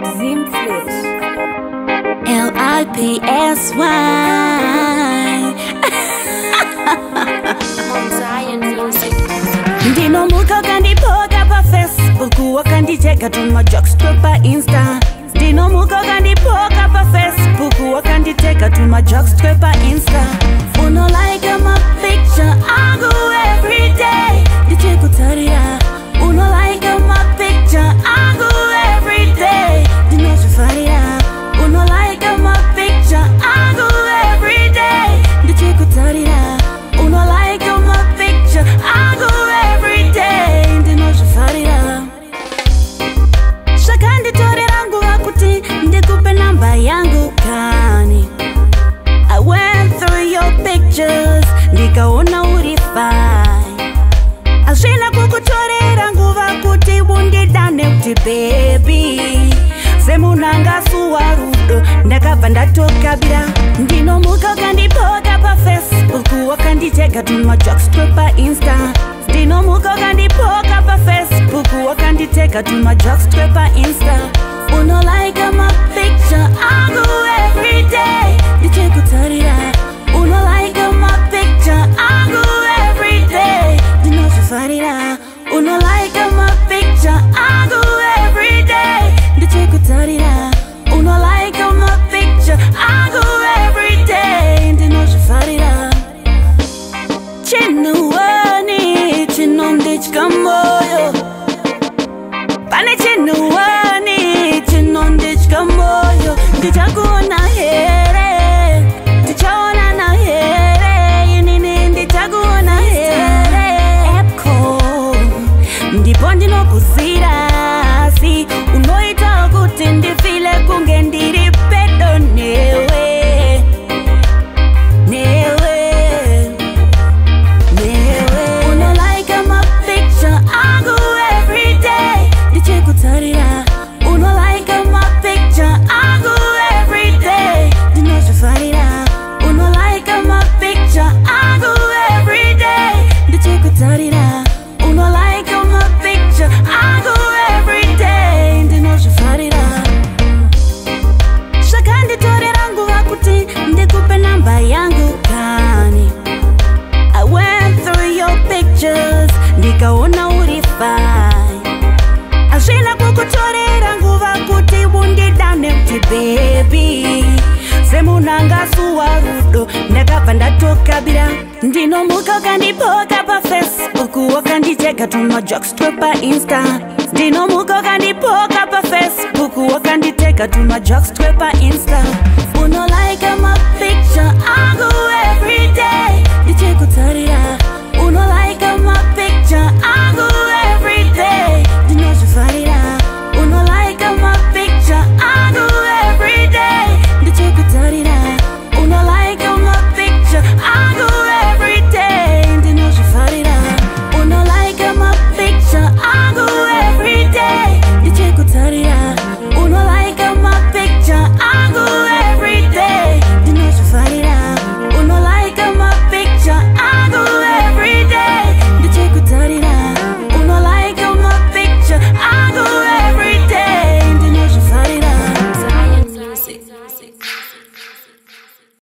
Zimflirt Lipsy Ndinomuka kandipoka pa Facebook wakandicheka tuma jokes pa Insta. Ndinomuka kandipoka pa Facebook wakandicheka tuma jokes pa Insta. Uno like my picture angu every day. Ndichikutarira. Uno like my picture angu every day. Ndinochifarira. Uno like my picture angu every day. Ndichikutarira. Uno like my picture angu every day. Ndinochifarira. Shakanditorera nguva kuti ndikupe namba yangu kani. I went through your pictures, ndikaona uri fine. Ashina kukutorera nguva kuti undidane kuti baby. Semunanga suwa rudo, ndakabva ndatokabira. Ndinomuka kandipoka pa Facebook, wakandicheka tuma jokes pa Insta. Ndinomuka kandipoka pa Facebook, wakandicheka tuma jokes pa Insta. Uno like my picture angu every day. Ndichikutarira. Uno like my picture angu every day. Ndinochifarira. Uno like my picture angu every day. Ndichikutarira. Uno like my picture angu every day. Ndinochifarira. Chinuwani chinondechka moyo. Pane chinuwani chinondechka moyo. Ndichakuona here, ndichaona na here. Inini ndichakuona here. Epco ndipo ndinokuzira. Si unoita kuti ndifile kunge ndiri pedo newe. Newe. Uno like my picture angu every day. Ndichikutarira. Uno like my picture angu every day. Ndinochifarira. Uno like my picture angu every day. Ndichikutarira. Uno like my picture angu every day. Ndinochifarira. Shakanditorera nguva kuti ndikupe namba yangu kani. I went through your pictures, ndikaona uri fine. Ashina kukutorera nguva kuti undidane kuti baby. Semunanga suwa rudo, ndakabva ndatokabira. Ndinomuka kandipoka pa Facebook, wakandicheka tuma jokes pa Insta. Ndinomuka kandipoka pa Facebook, wakandicheka tuma jokes pa Insta.